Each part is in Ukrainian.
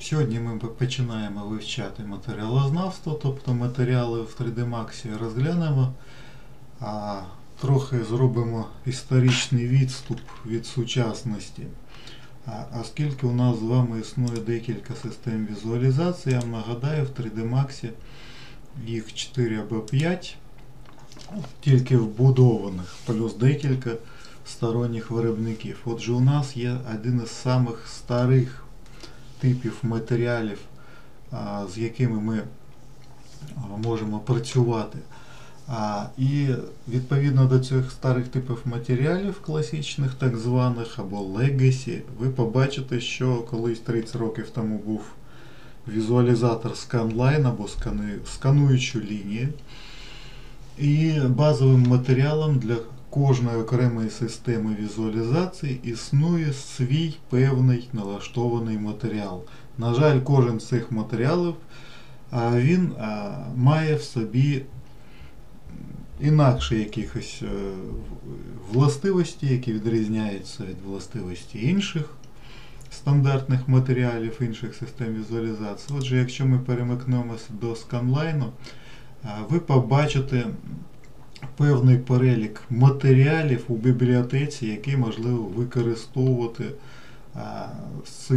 Сьогодні ми починаємо вивчати матеріалознавство, тобто матеріали в 3D Max розглянемо, а трохи зробимо історичний відступ від сучасності. Оскільки у нас з вами існує декілька систем візуалізації, я вам нагадаю, в 3D Max їх 4 або 5, тільки вбудованих, плюс декілька сторонніх виробників. Отже, у нас є один із самих старих типів матеріалів, з якими ми можемо працювати. І відповідно до цих старих типів матеріалів, класичних так званих, або Legacy, ви побачите, що колись 30 років тому був візуалізатор ScanLine або скануючу лінію. І базовим матеріалом для кожної окремої системи візуалізації існує свій певний налаштований матеріал. На жаль, кожен з цих матеріалів він має в собі інакші якихось властивості, які відрізняються від властивості інших стандартних матеріалів, інших систем візуалізації. Отже, якщо ми перемикнемося до ScanLine, ви побачите певний перелік матеріалів у бібліотеці, які можливо використовувати з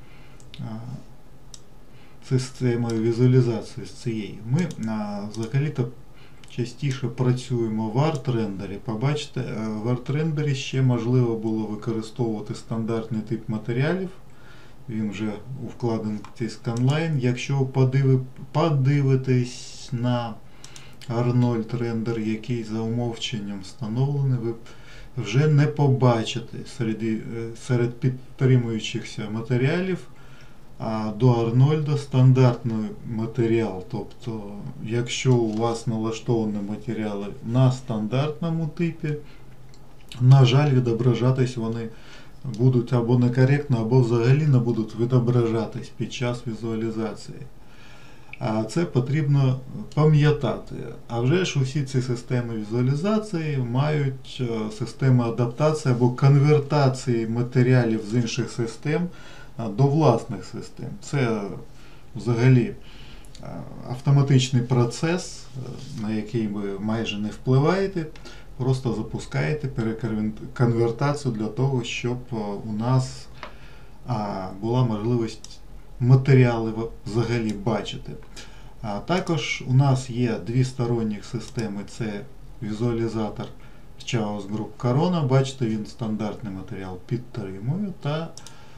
системою візуалізації з цієї. Ми взагалі-то частіше працюємо в арт-рендері. Побачите, в арт-рендері ще можливо було використовувати стандартний тип матеріалів. Він вже вкладений в цей ScanLine. Якщо подивитесь на Arnold рендер, який за умовченням встановлений, ви вже не побачите серед підтримуючихся матеріалів до Арнольда стандартний матеріал. Тобто, якщо у вас налаштовані матеріали на стандартному типі, на жаль, відображатись вони будуть або некоректно, або взагалі не будуть відображатись під час візуалізації. Це потрібно пам'ятати. А вже ж усі ці системи візуалізації мають систему адаптації або конвертації матеріалів з інших систем до власних систем. Це взагалі автоматичний процес, на який ви майже не впливаєте, просто запускаєте переконвертацію для того, щоб у нас була можливість матеріали взагалі бачити. Також у нас є дві сторонніх системи, це візуалізатор Chaos Group Corona, бачите, він стандартний матеріал підтримує, та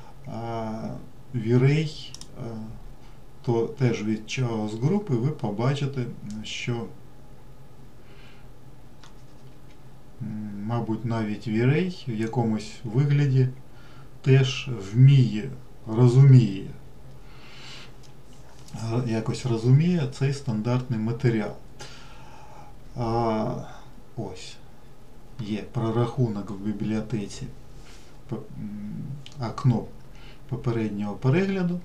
V-Ray, то теж від Chaos Group, і ви побачите, що мабуть навіть V-Ray в якомусь вигляді теж якось розуміє цей стандартний матеріал. Ось є прорахунок в бібліотеці, окно попереднього перегляду.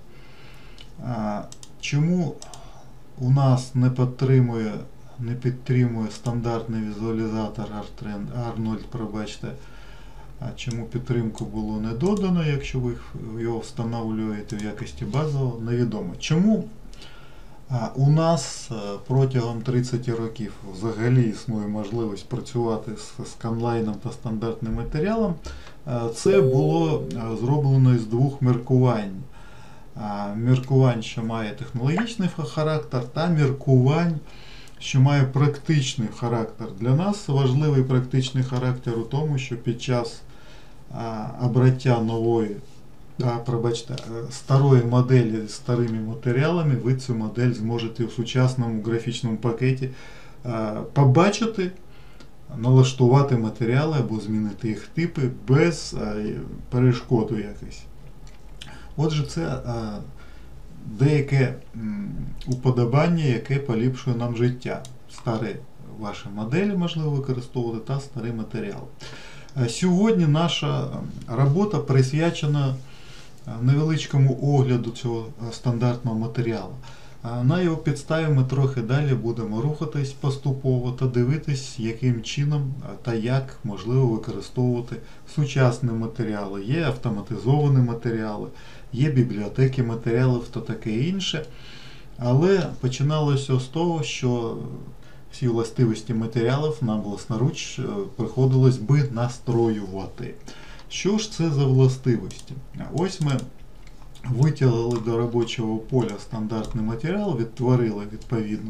Чому у нас не підтримує стандартний візуалізатор Arnold, пробачте, чому підтримку було не додано, якщо ви його встановлюєте в якості базового, невідомо. Чому у нас протягом 30 років взагалі існує можливість працювати з ScanLine та стандартним матеріалом? Це було зроблено із двох міркувань. Міркувань, що має технологічний характер, та міркувань, що має практичний характер. Для нас важливий практичний характер у тому, що під час обраття нової, старої моделі з старими матеріалами, ви цю модель зможете в сучасному графічному пакеті побачити, налаштувати матеріали або змінити їх типи без перешкоду якось. Отже, це деяке уподобання, яке поліпшує нам життя. Старі ваші моделі можливо використовувати та старий матеріал. Сьогодні наша робота присвячена невеличкому огляду цього стандартного матеріалу. На його підставі ми трохи далі будемо рухатись поступово та дивитись, яким чином та як можливо використовувати сучасні матеріали. Є автоматизовані матеріали, є бібліотеки матеріалів та таке інше. Але починалося з того, що всі властивості матеріалів нам власноруч приходилось би настроювати. Що ж це за властивості? Ось ми витягли до робочого поля стандартний матеріал, відтворили відповідно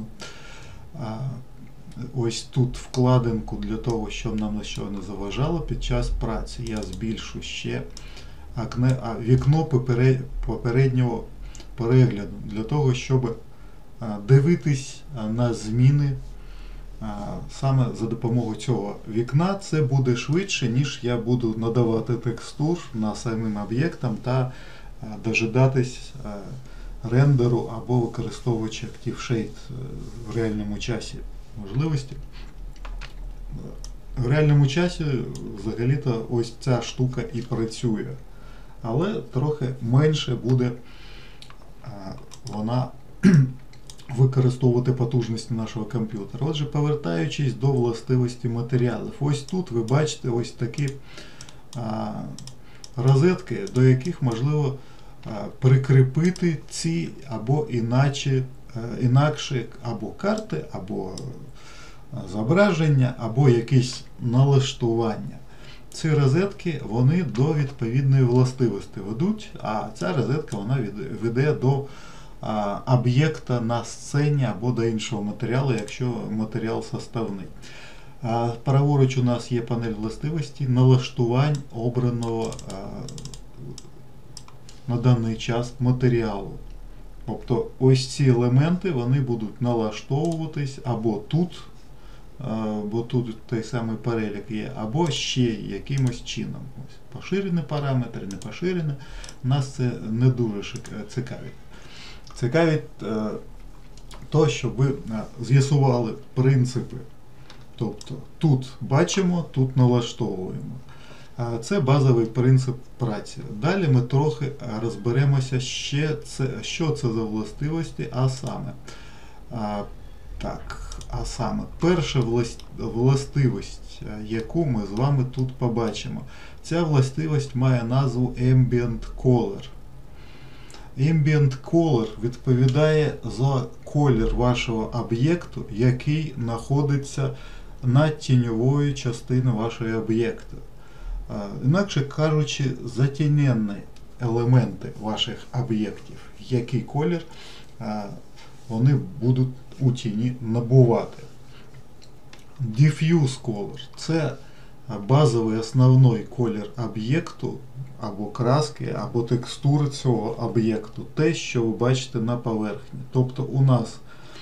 ось тут вкладинку для того, щоб нам нічого не заважало під час праці. Я збільшу ще вікно попереднього перегляду, для того, щоб дивитись на зміни саме за допомогою цього вікна. Це буде швидше, ніж я буду надавати текстур на самим об'єктам та дожидатись рендеру або використовуючи ActiveShade в реальному часі можливості. В реальному часі взагалі-то ось ця штука і працює, але трохи менше буде вона використовувати потужності нашого комп'ютера. Отже, повертаючись до властивості матеріалів. Ось тут ви бачите ось такі розетки, до яких можливо прикріпити ці або інакші або карти, або зображення, або якісь налаштування. Ці розетки, вони до відповідної властивості ведуть, а ця розетка вона веде до об'єкта на сцені або до іншого матеріалу, якщо матеріал составний. Праворуч у нас є панель властивості налаштувань обраного на даний час матеріалу. Тобто ось ці елементи вони будуть налаштовуватись або тут, бо тут той самий перелік є, або ще якимось чином. Ось, поширений параметр, не поширений. Нас це не дуже цікавить. Цікавить то, щоб ви з'ясували принципи. Тобто тут бачимо, тут налаштовуємо. Це базовий принцип праці. Далі ми трохи розберемося ще, що це за властивості, а саме перша властивість, яку ми з вами тут побачимо. Ця властивість має назву Ambient Color. Ambient Color відповідає за колір вашого об'єкту, який знаходиться над тіньовою частиною вашого об'єкту. Інакше кажучи, затінені елементи ваших об'єктів, який колір вони будуть у тіні набувати. Diffuse Color – це базовий основний колір об'єкту, або краски, або текстури цього об'єкту, те, що ви бачите на поверхні. Тобто у нас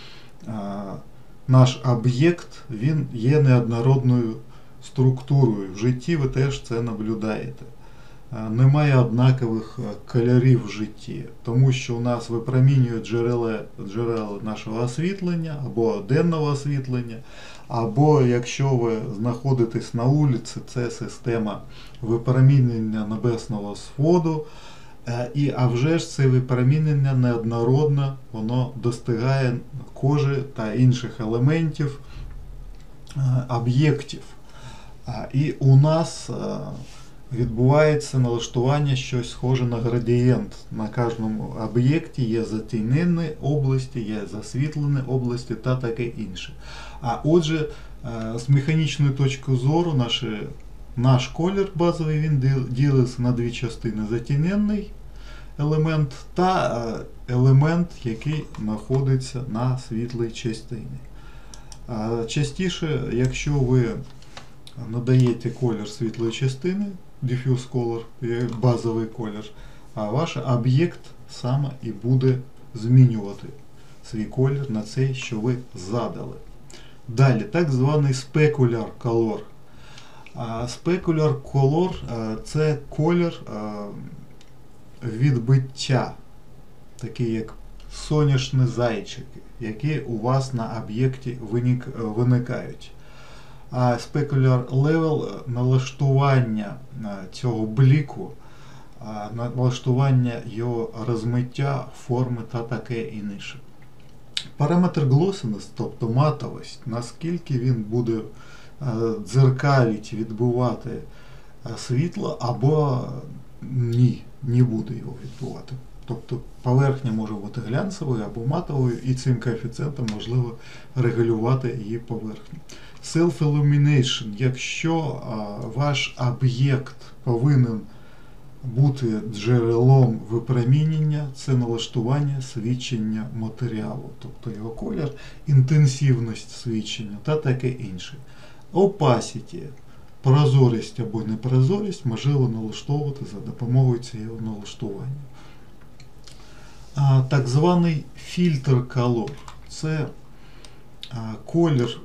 наш об'єкт, він є неоднородною структурою. В житті ви теж це наблюдаєте. Немає однакових кольорів в житті, тому що у нас випромінюють джерела нашого освітлення, або денного освітлення, або якщо ви знаходитесь на вулиці, це система випромінення небесного сходу, а вже ж це випромінення неоднородне, воно достигає кожи та інших елементів об'єктів. І у нас відбувається налаштування щось схоже на градієнт. На кожному об'єкті є затінені області, є засвітлені області та таке інше. А отже, з механічної точки зору наш колір базовий він ділиться на дві частини: затінений елемент та елемент, який знаходиться на світлій частині. Частіше, якщо ви надаєте колір світлої частини, diffuse color, базовий колір, а ваш об'єкт саме і буде змінювати свій колір на цей, що ви задали. Далі, так званий specular color. Specular color – це колір відбиття, такий як сонячні зайчики, які у вас на об'єкті виникають. А specular level – налаштування цього бліку, налаштування його розмиття, форми та таке інше. Параметр glossiness, тобто матовість, наскільки він буде дзеркалить, відбивати світло, або ні, не буде його відбивати. Тобто поверхня може бути глянцевою або матовою, і цим коефіцієнтом можливо регулювати її поверхню. Self-illumination, якщо ваш об'єкт повинен бути джерелом випромінення, це налаштування свідчення матеріалу, тобто його колір, інтенсивність свідчення та таке інше. Opacity, прозорість або непрозорість можливо налаштовувати за допомогою цього налаштування. Так званий фільтр color – це колір,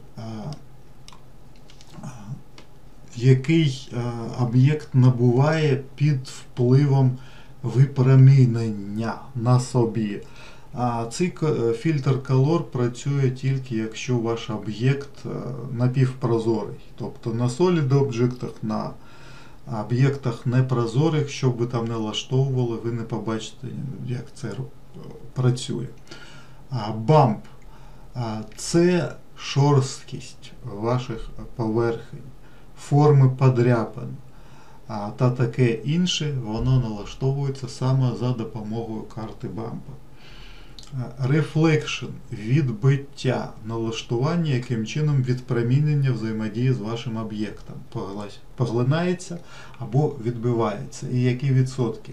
який об'єкт набуває під впливом випромінення на собі. Цей фільтр Color працює тільки, якщо ваш об'єкт напівпрозорий. Тобто на Solid об'єктах, на об'єктах непрозорих, що б ви там не налаштовували, ви не побачите, як це працює. Bump – це шорсткість ваших поверхень, форми подряпин та таке інше, воно налаштовується саме за допомогою карти бампа. Reflection – відбиття, налаштування, яким чином відпромінення взаємодії з вашим об'єктом поглинається або відбивається, і які відсотки.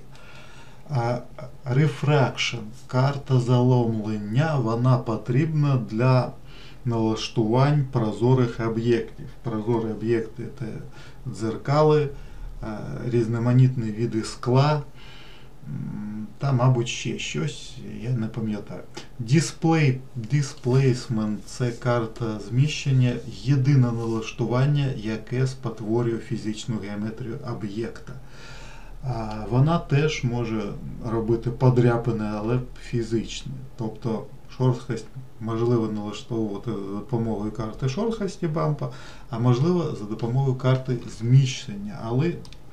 Refraction – карта заломлення, вона потрібна для налаштувань прозорих об'єктів. Прозорі об'єкти – це дзеркали, різноманітні види скла, та, мабуть, ще щось, я не пам'ятаю. Displacement – це карта зміщення, єдине налаштування, яке спотворює фізичну геометрію об'єкта. Вона теж може робити подряпини, але фізичні. Тобто шорсткість можливо налаштовувати за допомогою карти шорсткості бампа, а можливо за допомогою карти зміщення. Але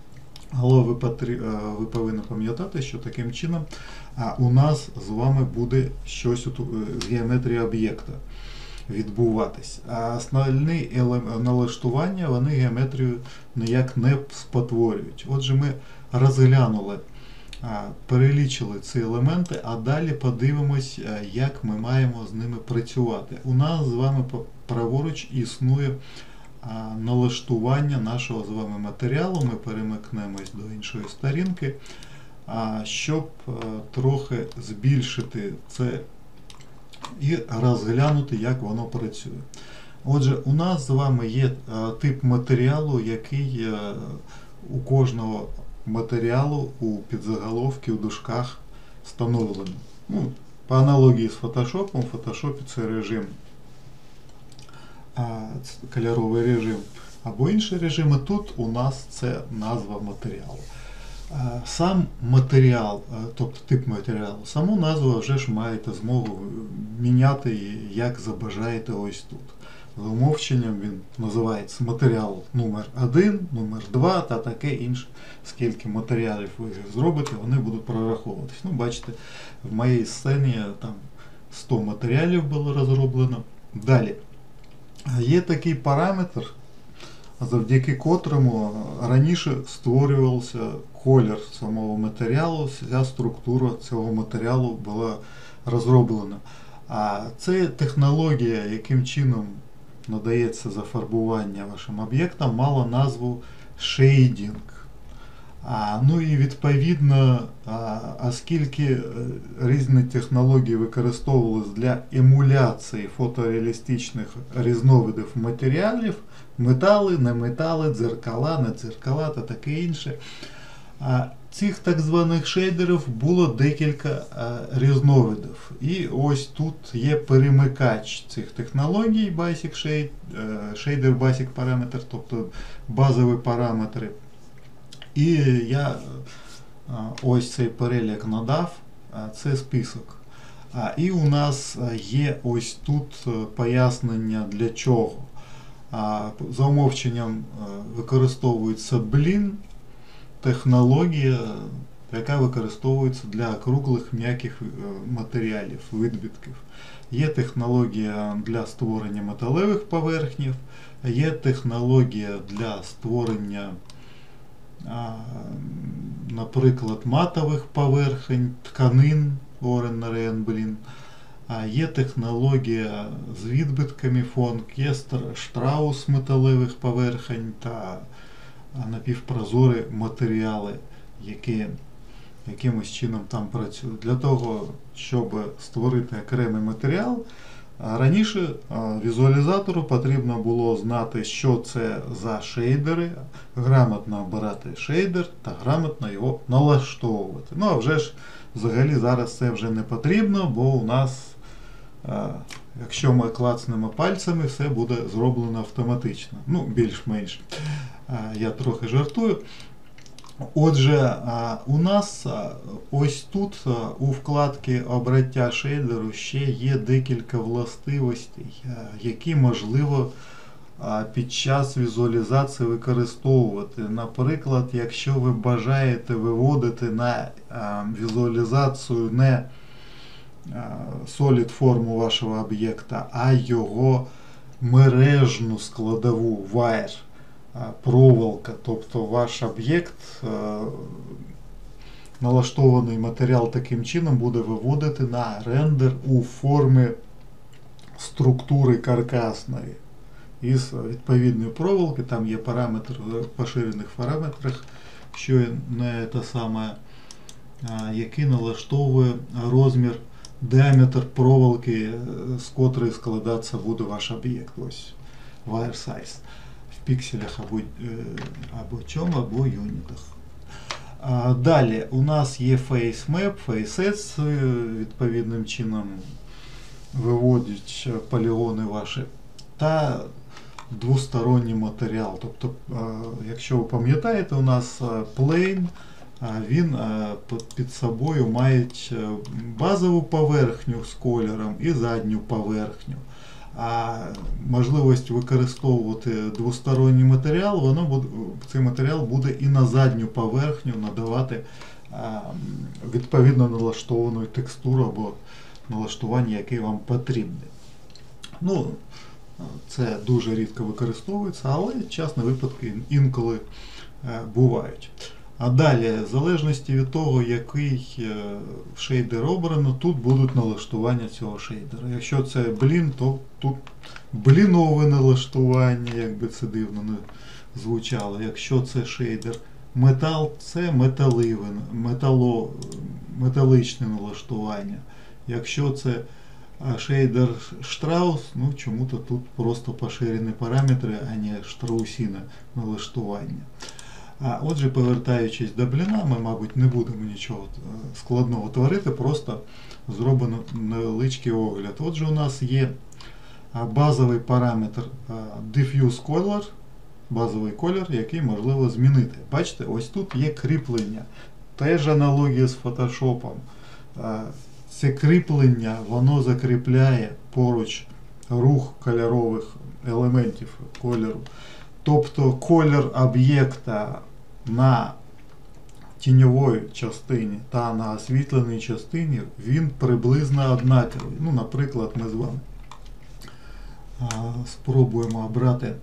ви повинні пам'ятати, що таким чином у нас з вами буде щось з геометрії об'єкта відбуватись. А основні налаштування, вони геометрію ніяк не спотворюють. Отже, ми розглянули, перелічили ці елементи, а далі подивимось, як ми маємо з ними працювати. У нас з вами праворуч існує налаштування нашого з вами матеріалу. Ми перемикнемось до іншої сторінки, щоб трохи збільшити це і розглянути, як воно працює. Отже, у нас з вами є тип матеріалу, який у кожного матеріалу у підзаголовці, у дужках встановлений. По аналогії з Photoshop, в Photoshop це режим, кольоровий режим або інші режими. Тут у нас це назва матеріалу. Сам матеріал, тобто тип матеріалу, саму назву вже ж маєте змогу міняти, як забажаєте ось тут. За умовченням він називається матеріал номер 1, номер 2 та таке інше. Скільки матеріалів ви зробите, вони будуть прораховуватись. Бачите, в моїй сцені там 100 матеріалів було розроблено. Далі. Є такий параметр, завдяки котрому раніше створювався колір самого матеріалу, вся структура цього матеріалу була розроблена. Це технологія, яким чином надається зафарбування вашим об'єктам, мала назву shading. І відповідно, оскільки різні технології використовувалися для емуляції фотореалістичних різновидів матеріалів, метали, не метали, дзеркала, не дзеркала та таке інше, цих так званих шейдерів було декілька різновидів. І ось тут є перемикач цих технологій, Basic Shader Basic Parameter, тобто базові параметри. І я ось цей перелік надав, це список. І у нас є ось тут пояснення для чого. За умовченням використовується Blinn, технологія, яка використовується для круглих м'яких матеріалів, відбитків. Є технологія для створення металевих поверхнів, є технологія для створення, наприклад, матових поверхень, тканин, є технологія з відбитками фонк, є штраус металевих поверхень та напівпрозорі матеріали, які якимось чином там працюють. Для того, щоб створити окремий матеріал, раніше візуалізатору потрібно було знати, що це за шейдери, грамотно обирати шейдер та грамотно його налаштовувати. Ну а вже ж взагалі зараз це вже не потрібно, бо у нас, якщо ми клацнемо пальцями, все буде зроблено автоматично. Ну, більш-менш. Я трохи жартую. Отже, у нас ось тут у вкладці обраття шейдеру ще є декілька властивостей, які можливо під час візуалізації використовувати. Наприклад, якщо ви бажаєте виводити на візуалізацію не solid форму вашого об'єкта, а його мережну складову, wire, проволока, тобто ваш об'єкт, налаштований матеріал таким чином буде виводити на рендер у формі структури каркасної із відповідної проволоки. Там є параметр в поширених параметрах, що не те саме, який налаштовує розмір, діаметр проволоки, з котрої складатися буде ваш об'єкт. Ось wire size. В пікселях або чому, або юнітах. Далі у нас є FaceMap, FaceSets, відповідним чином виводять полігони ваші, та двосторонній матеріал. Тобто, якщо ви пам'ятаєте, у нас Plane, він під собою має базову поверхню з кольором і задню поверхню. А можливість використовувати двосторонній матеріал, цей матеріал буде і на задню поверхню надавати відповідно налаштовану текстуру або налаштування, яке вам потрібне. Ну, це дуже рідко використовується, але частні випадки інколи бувають. А далі, в залежності від того, який шейдер обрано, тут будуть налаштування цього шейдера. Якщо це блін, то тут блінове налаштування, як би це дивно не звучало. Якщо це шейдер метал, це металичне налаштування. Якщо це шейдер штраус, ну чому-то тут просто поширені параметри, а не штраусіне налаштування. Отже, повертаючись до бліна, ми, мабуть, не будемо нічого складного творити, просто зробимо невеличкий огляд. Отже, у нас є базовий параметр Diffuse Color, базовий колір, який можливо змінити. Бачите, ось тут є кріплення. Теж аналогія з Photoshop. Це кріплення, воно закріпляє поруч рух кольорових елементів кольору. Тобто колір об'єкта на тіньовій частині та на освітленій частині, він приблизно однаковий. Ну, наприклад, ми з вами спробуємо обрати,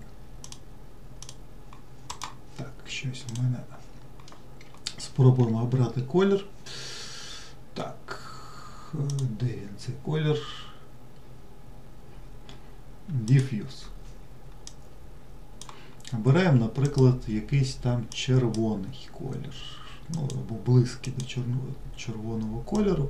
так, щось у мене, спробуємо обрати колір. Так, де він цей колір? Diffuse. Обираємо, наприклад, якийсь там червоний колір, ну, або близький до червоного кольору.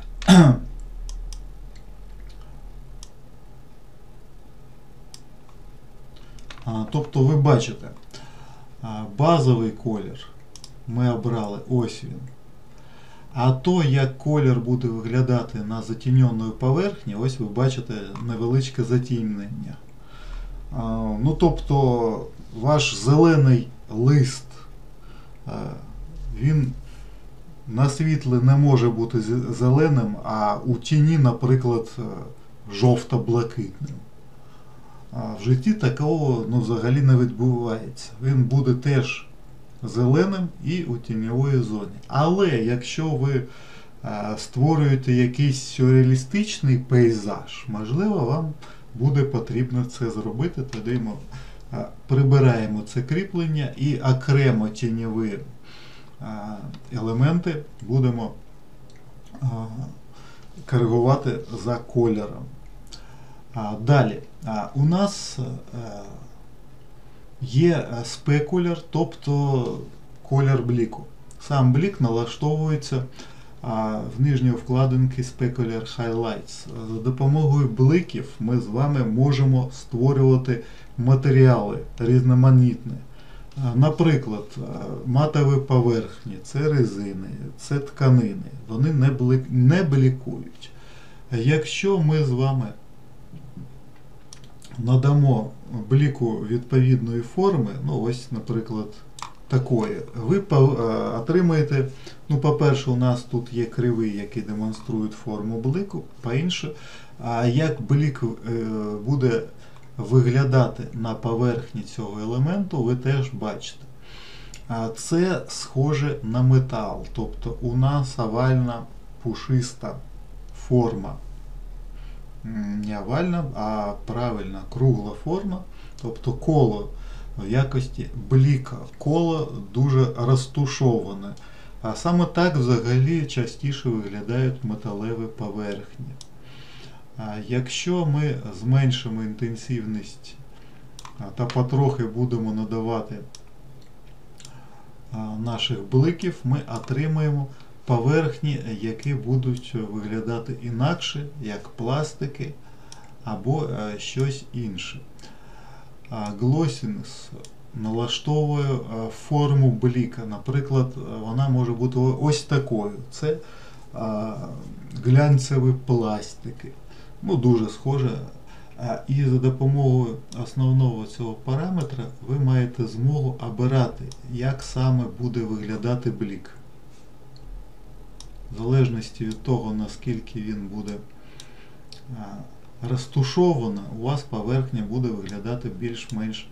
Тобто ви бачите, базовий колір ми обрали, ось він. А то, як колір буде виглядати на затіньоній поверхні, ось ви бачите невеличке затемнення. Ну, тобто, ваш зелений лист, він на світлі не може бути зеленим, а у тіні, наприклад, жовто-блакитним. В житті такого, ну, взагалі не відбувається. Він буде теж зеленим і у тіньової зоні. Але якщо ви створюєте якийсь сюрреалістичний пейзаж, можливо, вам буде потрібно це зробити, тоді ми прибираємо це кріплення і окремо тіньові елементи будемо коригувати за кольором. Далі, у нас є спекуляр, тобто колір бліку. Сам блік налаштовується в нижній вкладинці Specular Highlights. За допомогою бликів ми з вами можемо створювати матеріали різноманітні. Наприклад, матові поверхні, це резини, це тканини, вони не блікують. Якщо ми з вами надамо бліку відповідної форми, ну ось, наприклад, такої, ви отримаєте, ну, по-перше, у нас тут є криви, які демонструють форму блику, по-інше, як блік буде виглядати на поверхні цього елементу, ви теж бачите. Це схоже на метал, тобто у нас овальна пушиста форма. Не овальна, а правильна кругла форма, тобто коло в якості бліка, коло дуже розтушоване. А саме так взагалі частіше виглядають металеві поверхні. Якщо ми зменшимо інтенсивність та потрохи будемо надавати наших бликів, ми отримаємо поверхні, які будуть виглядати інакше, як пластики або щось інше. Глосінес налаштовує форму бліка. Наприклад, вона може бути ось такою. Це глянцеві пластики. Ну, дуже схоже. І за допомогою основного цього параметра ви маєте змогу обирати, як саме буде виглядати блік. В залежності від того, наскільки він буде розтушовано, у вас поверхня буде виглядати більш-менш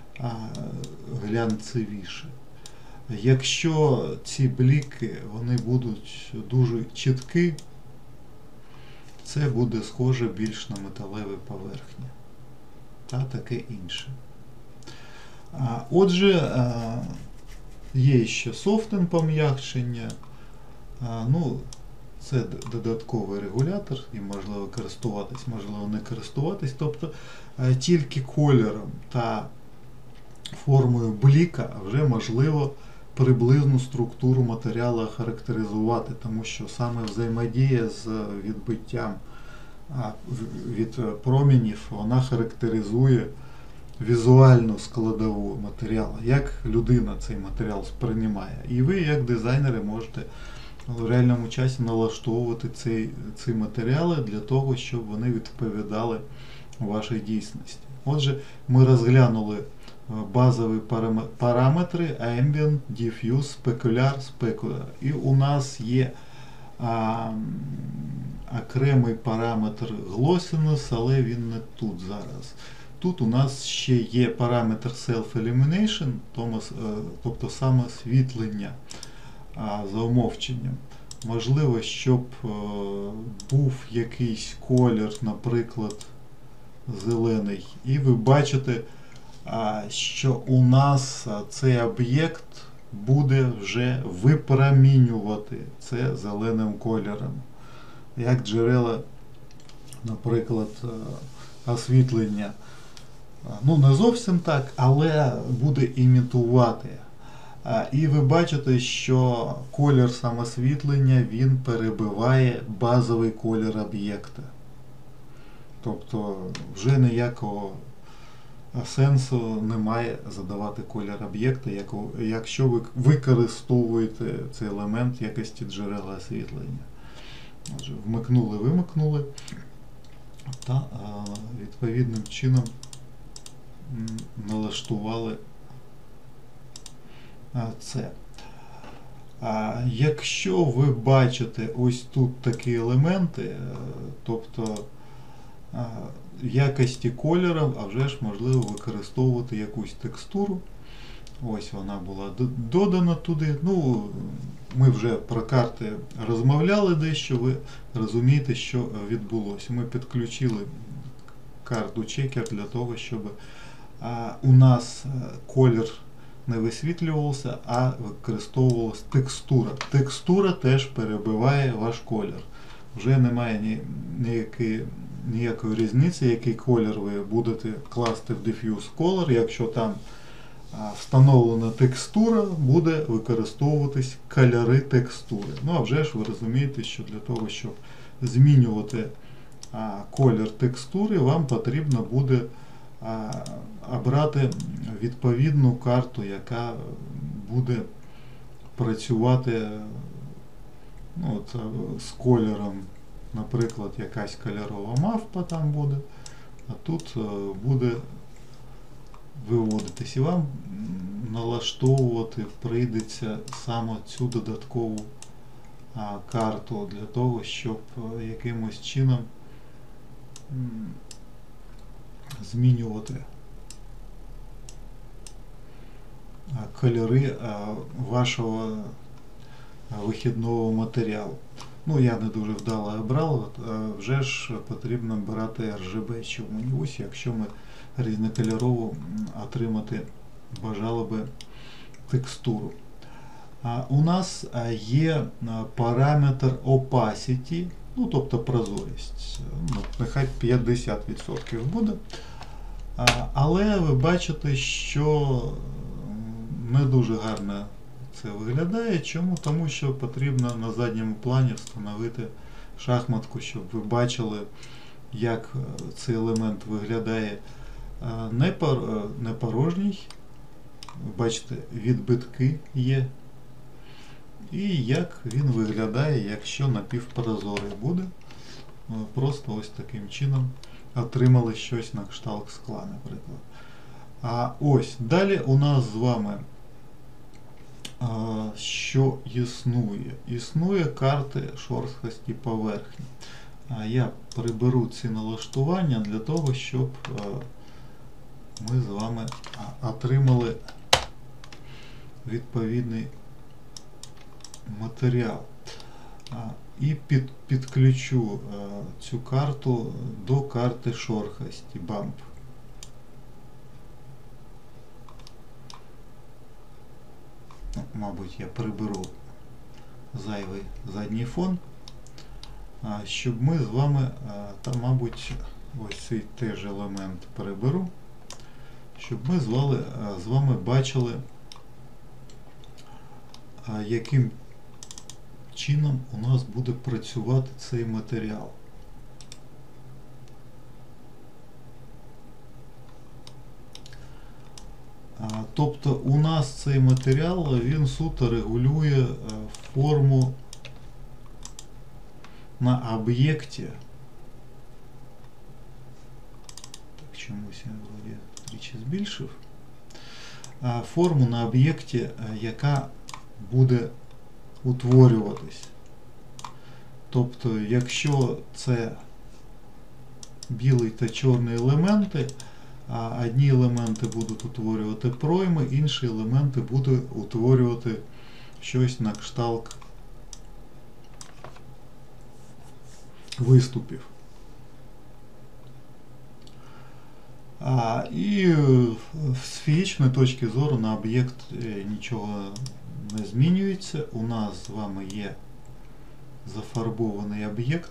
глянцевіше. Якщо ці бліки вони будуть дуже чіткі, це буде схоже більш на металеві поверхні та таке інше. Отже, є ще софтен пом'якшення. Ну, це додатковий регулятор, і можливо користуватись, можливо не користуватись. Тобто тільки кольором та формою бліка вже можливо приблизну структуру матеріалу характеризувати, тому що саме взаємодія з відбиттям від промінів, вона характеризує візуальну складову матеріалу, як людина цей матеріал сприймає. І ви, як дизайнери, можете в реальному часі налаштовувати ці матеріали для того, щоб вони відповідали вашій дійсності. Отже, ми розглянули базові параметри Ambient, Diffuse, Specular, Specular. І у нас є окремий параметр Glossiness, але він не тут зараз. Тут у нас ще є параметр Self-Illumination, тобто саме освітлення за умовченням. Можливо, щоб був якийсь колір, наприклад, зелений. І ви бачите, що у нас цей об'єкт буде вже випромінювати це зеленим кольором. Як джерела, наприклад, освітлення. Ну, не зовсім так, але буде імітувати. І ви бачите, що колір самосвітлення, він перебиває базовий колір об'єкта. Тобто вже ніякого сенсу немає задавати колір об'єкта, якщо ви використовуєте цей елемент в якості джерела освітлення. Отже, вмикнули та відповідним чином налаштували це. Якщо ви бачите ось тут такі елементи, тобто в якості кольору, а вже ж можливо використовувати якусь текстуру, Ось вона була додана туди. Ну, ми вже про карти розмовляли дещо, ви розумієте, що відбулося. Ми підключили карту чекер для того, щоб у нас колір не висвітлювався, а використовувалася текстура. Текстура теж перебиває ваш колір. Вже немає ніякої різниці, який колір ви будете класти в Diffuse Color, якщо там встановлена текстура, буде використовуватись кольори текстури. Ну, а вже ж ви розумієте, що для того, щоб змінювати колір текстури, вам потрібно буде обрати відповідну карту, яка буде працювати з кольором. Наприклад, якась кольорова мавпа там буде, а тут буде виводитись. І вам налаштовувати прийдеться саме цю додаткову карту для того, щоб якимось чином змінювати кольори вашого вихідного матеріалу. Ну, я не дуже вдало обрав, вже ж потрібно брати RGB чи в Omnius, якщо ми різнокольорову отримати бажали би текстуру. У нас є параметр opacity, ну, тобто прозорість, нехай 50% буде. Але ви бачите, що не дуже гарно це виглядає. Чому? Тому що потрібно на задньому плані встановити шахматку, щоб ви бачили, як цей елемент виглядає не порожній. Бачите, відбитки є. І як він виглядає, якщо напівпрозорий буде. Просто ось таким чином отримали щось на кшталт скла, наприклад. А ось далі у нас з вами що існує? Існує карти шорсткості поверхні. Я приберу ці налаштування для того, щоб ми з вами отримали відповідний матеріал. І підключу цю карту до карти шорсткості BAMP. Мабуть, я приберу зайвий задній фон, щоб ми з вами, та, мабуть, ось цей теж елемент приберу, щоб ми з вами бачили, яким чином у нас буде працювати цей матеріал. Тобто у нас цей матеріал, він суто регулює форму на об'єкті. Так, чомусь я тричі збільшив. Форму на об'єкті, яка буде утворюватись. Тобто, якщо це білий та чорний елементи, одні елементи будуть утворювати пройми, інші елементи будуть утворювати щось на кшталт виступів. І з фізичної точки зору на об'єкт нічого не змінюється. У нас з вами є зафарбований об'єкт.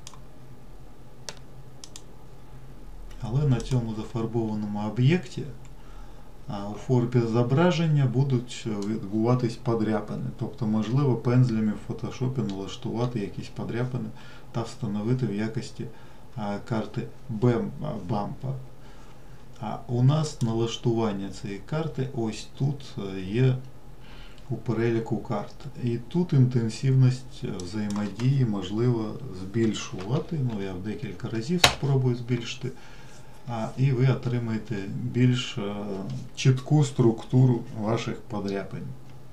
Але на цьому зафарбованому об'єкті у формі зображення будуть відбуватись подряпини. Тобто, можливо, пензлями в фотошопі налаштувати якісь подряпини та встановити в якості карти BAMP. У нас налаштування цієї карти ось тут є у переліку карт. І тут інтенсивність взаємодії можливо збільшувати. Ну, я в декілька разів спробую збільшити. І ви отримаєте більш чітку структуру ваших подряпин.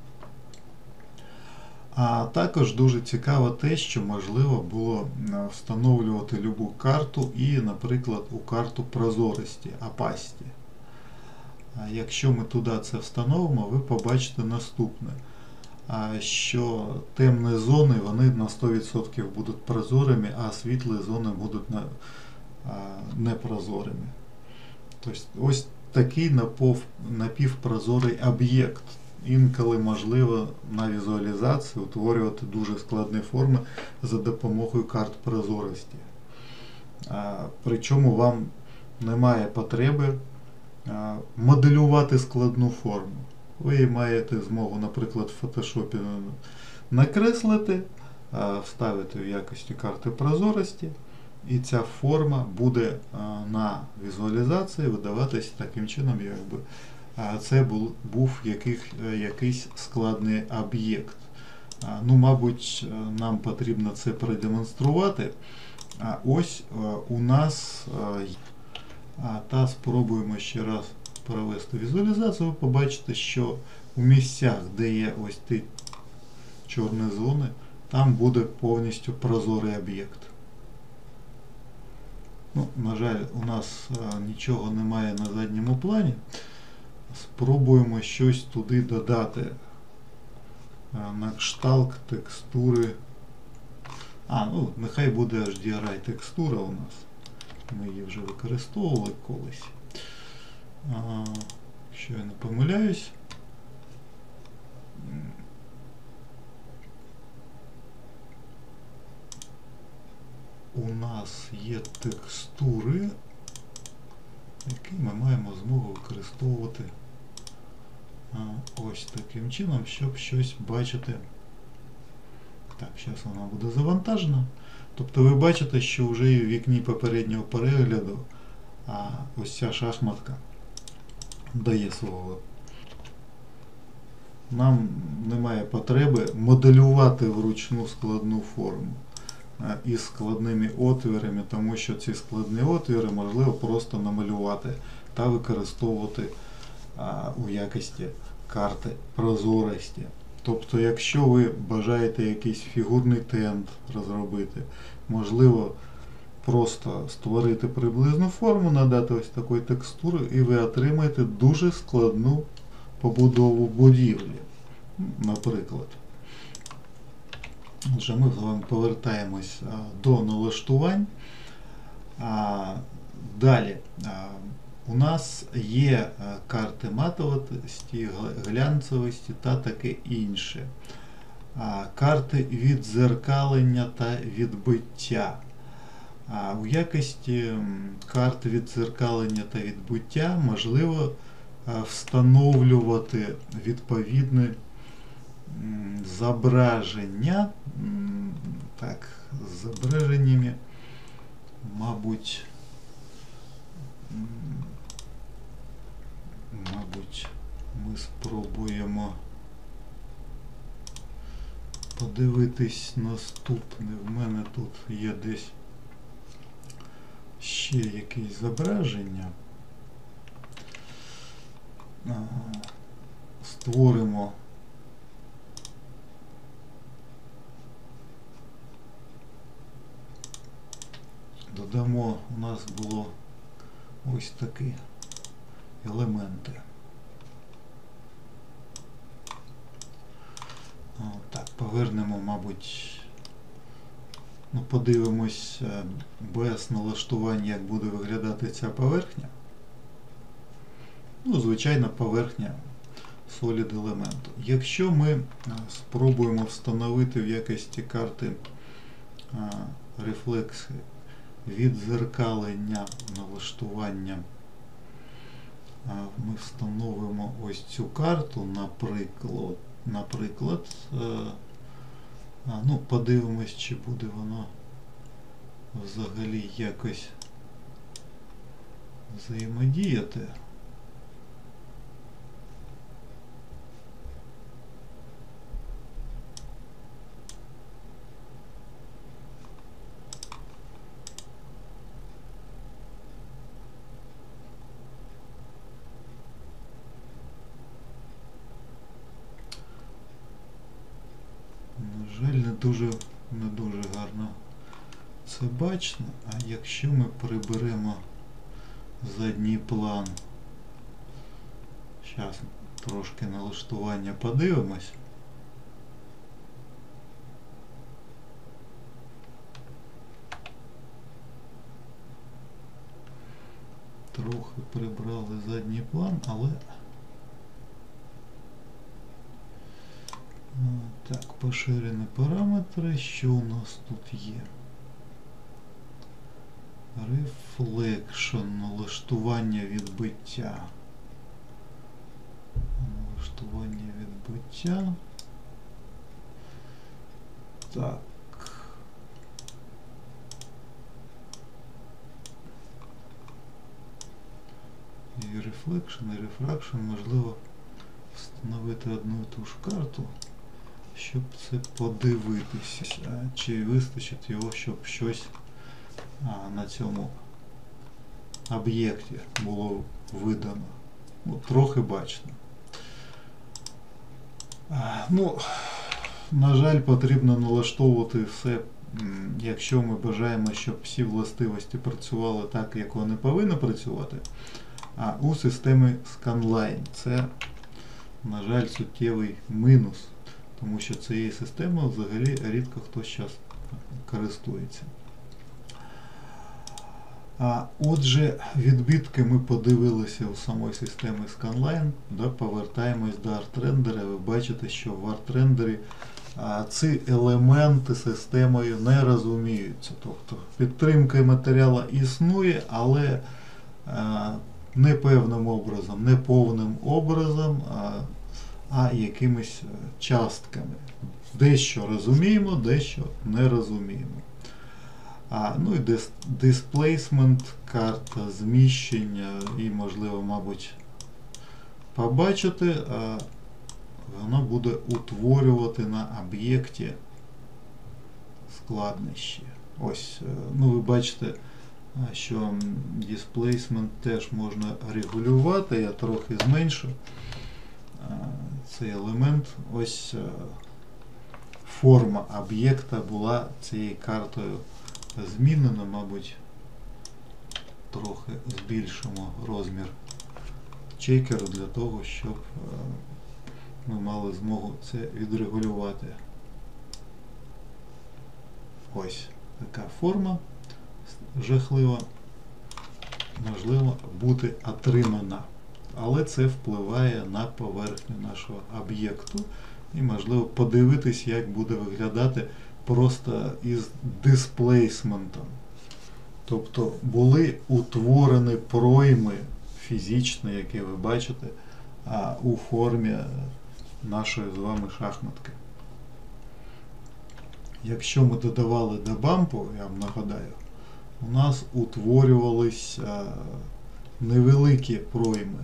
А також дуже цікаво те, що можливо було встановлювати любу карту і, наприклад, у карту прозорості, opacity. А якщо ми туди це встановимо, ви побачите наступне, що темні зони вони на 100% будуть прозорими, а світлі зони будуть непрозорими. Тобто ось такий напівпрозорий об'єкт. Інколи можливо на візуалізації утворювати дуже складні форми за допомогою карт прозорості. Причому вам немає потреби моделювати складну форму. Ви маєте змогу, наприклад, в фотошопі накреслити, вставити в якості карти прозорості, і ця форма буде на візуалізації видаватись таким чином, якби це був якийсь складний об'єкт. Ну, мабуть, нам потрібно це продемонструвати. Ось у нас та спробуємо ще раз провести візуалізацію. Ви побачите, що у місцях, де є ось ті чорні зони, там буде повністю прозорий об'єкт. Ну, на жаль, у нас нічого немає на задньому плані. Спробуємо щось туди додати. На кшталт текстури. Ну, нехай буде HDRI текстура у нас. Ми її вже використовували колись. Якщо я не помиляюсь. У нас є текстури, які ми маємо змогу використовувати ось таким чином, щоб щось бачити. Так, зараз вона буде завантажена. Тобто ви бачите, що вже і в вікні попереднього перегляду ось ця шахматка дає свого. Нам немає потреби моделювати вручну складну форму із складними отвірами, тому що ці складні отвіри можливо просто намалювати та використовувати у якості карти прозорості. Тобто, якщо ви бажаєте якийсь фігурний тент розробити, можливо просто створити приблизну форму, надати ось такої текстури, і ви отримаєте дуже складну побудову будівлі, наприклад. Отже, ми з вами повертаємось до налаштувань. Далі у нас є карти матовості, глянцевості та таке інше. Карти віддзеркалення та відбиття. У якості карт віддзеркалення та відбиття можливо встановлювати відповідне зображення. Так, з зображеннями, мабуть, ми спробуємо подивитись наступне. В мене тут є десь ще якісь зображення. Створимо додамо, у нас було ось такі елементи. Так, повернемо, мабуть, подивимось без налаштувань, як буде виглядати ця поверхня. Звичайно, поверхня Solid елементу. Якщо ми спробуємо встановити в якості карти рефлекси віддзеркалення налаштування, ми встановимо ось цю карту, наприклад, подивимось, чи буде воно взагалі якось взаємодіяти. На жаль, не дуже гарно це бачно, а якщо ми приберемо задній план Зараз трошки налаштування подивимось. Трохи прибрали задній план, але так, поширені параметри, що у нас тут є? Reflection, налаштування відбиття. Налаштування відбиття. Так. І Reflection, і Refraction, можливо, встановити одну і ту ж карту, щоб це подивитися, чи вистачить його, щоб щось на цьому об'єкті було видано. Ну, трохи бачно. Ну, на жаль, потрібно налаштовувати все, якщо ми бажаємо, щоб всі властивості працювали так, як вони повинні працювати. А у системі Scanline це, на жаль, суттєвий мінус, тому що цією системою взагалі рідко хто зараз користується. Отже, відбитки ми подивилися у самої системи Scanline. Повертаємось до арт-рендера. Ви бачите, що в арт-рендері ці елементи системою не розуміються. Тобто підтримка матеріалу існує, але не певним образом, не повним образом, а якимись частками. Дещо розуміємо, дещо не розуміємо. Ну і displacement, карта зміщення і, можливо, мабуть, побачити, вона буде утворювати на об'єкті складнощі. Ось, ну ви бачите, що displacement теж можна регулювати, я трохи зменшу цей елемент. Ось форма об'єкта була цією картою змінено, мабуть, трохи збільшимо розмір чекеру для того, щоб ми мали змогу це відрегулювати. Ось така форма жахлива, можливо, бути отримана. Але це впливає на поверхню нашого об'єкту і, можливо, подивитись, як буде виглядати просто із дисплейсментом. Тобто були утворені пройми фізичні, які ви бачите, у формі нашої з вами шахматки. Якщо ми додавали до бампу, я вам нагадаю, у нас утворювались невеликі пройми.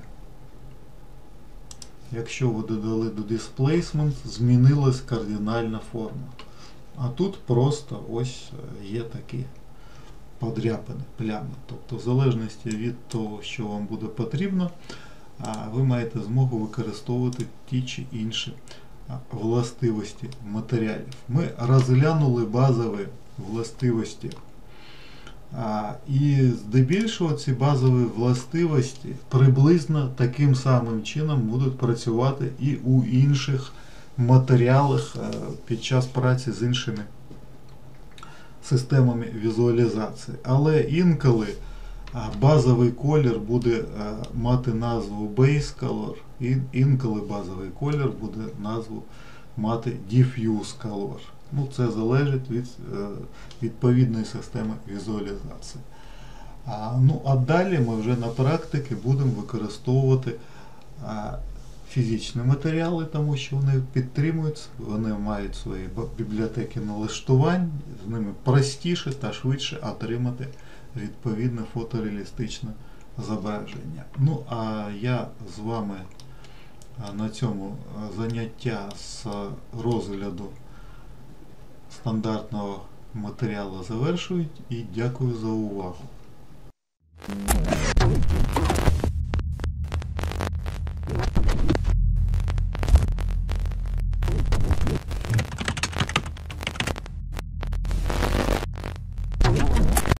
Якщо ви додали до displacement, змінилась кардинальна форма. А тут просто ось є такі подряпини, плями. Тобто в залежності від того, що вам буде потрібно, ви маєте змогу використовувати ті чи інші властивості матеріалів. Ми розглянули базові властивості. І здебільшого ці базові властивості приблизно таким самим чином будуть працювати і у інших матеріалах під час праці з іншими системами візуалізації. Але інколи базовий колір буде мати назву Base Color, і інколи базовий колір буде назву мати Diffuse Color. Ну, це залежить від відповідної системи візуалізації. Ну, а далі ми вже на практиці будемо використовувати фізичні матеріали, тому що вони підтримуються, вони мають свої бібліотеки налаштувань, з ними простіше та швидше отримати відповідне фотореалістичне зображення. Ну, а я з вами на цьому заняття з розгляду стандартного матеріалу завершую і дякую за увагу.